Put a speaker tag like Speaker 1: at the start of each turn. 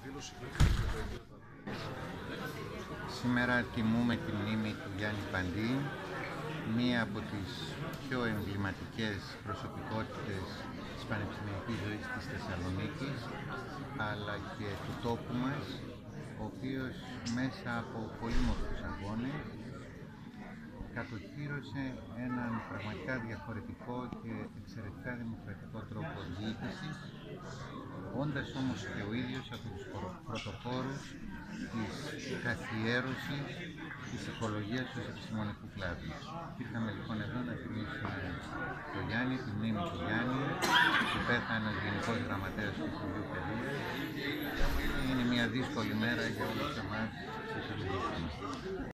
Speaker 1: Σήμερα τιμούμε τη μνήμη του Γιάννη Παντή, μία από τις πιο εμβληματικές προσωπικότητες της πανεπιστημιακής ζωής της Θεσσαλονίκης, αλλά και του τόπου μας, ο οποίος μέσα από πολύμορφους αγώνες κατοχύρωσε έναν πραγματικά διαφορετικό και εξαιρετικά δημοκρατικό τρόπο διοίκησης, όντας όμως και ο ίδιος από τους πρωτοπόρους της καθιέρωσης της οικολογίας του επιστημονικού κλάδου. Ήρθαμε λοιπόν εδώ να τιμήσουμε τον Γιάννη, τη μνήμη του Γιάννη, που πέθανε ως Γενικός Γραμματέας του Υπουργείου Παιδείας. Είναι μια δύσκολη μέρα για όλους εμάς.